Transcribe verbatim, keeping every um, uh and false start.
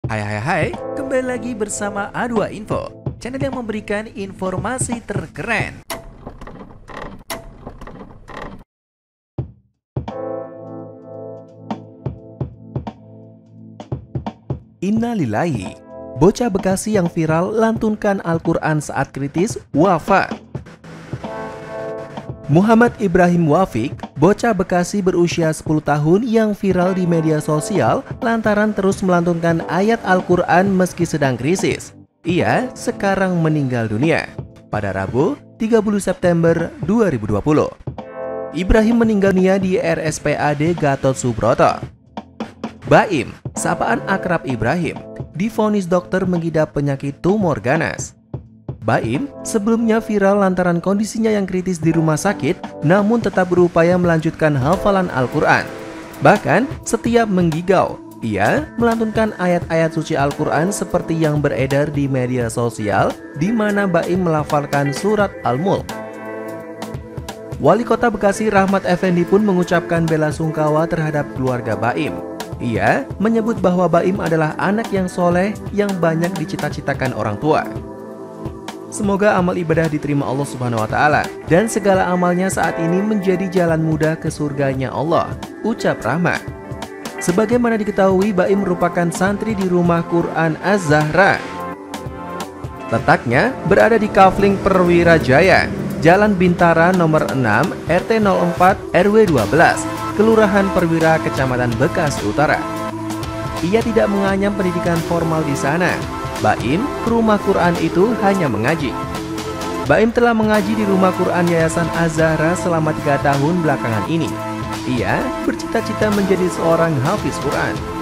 Hai hai hai, kembali lagi bersama A dua Info, channel yang memberikan informasi terkeren. Innalillahi, bocah Bekasi yang viral lantunkan Al-Quran saat kritis wafat. Muhammad Ibrahim Wafik, bocah Bekasi berusia sepuluh tahun yang viral di media sosial lantaran terus melantunkan ayat Al-Quran meski sedang krisis. Ia sekarang meninggal dunia pada Rabu tiga puluh September dua ribu dua puluh. Ibrahim meninggal dunia di R S P A D Gatot Subroto. Baim, sapaan akrab Ibrahim, divonis dokter mengidap penyakit tumor ganas. Baim sebelumnya viral lantaran kondisinya yang kritis di rumah sakit, namun tetap berupaya melanjutkan hafalan Al-Quran. Bahkan setiap menggigau, ia melantunkan ayat-ayat suci Al-Quran seperti yang beredar di media sosial, di mana Baim melafalkan surat Al-Mulk. Wali Kota Bekasi Rahmat Effendi pun mengucapkan bela sungkawa terhadap keluarga Baim. Ia menyebut bahwa Baim adalah anak yang soleh yang banyak dicita-citakan orang tua. Semoga amal ibadah diterima Allah Subhanahu wa Ta'ala dan segala amalnya saat ini menjadi jalan mudah ke surganya Allah, ucap Rahmat. Sebagaimana diketahui, Baim merupakan santri di Rumah Quran Az-Zahra. Letaknya berada di Kafling Perwira Jaya, Jalan Bintara nomor enam, R T nol empat R W dua belas, Kelurahan Perwira, Kecamatan Bekasi Utara. Ia tidak menganyam pendidikan formal di sana. Baim ke rumah Quran itu hanya mengaji. Baim telah mengaji di rumah Quran Yayasan Az-Zahra selama tiga tahun belakangan ini. Ia bercita-cita menjadi seorang hafiz Quran.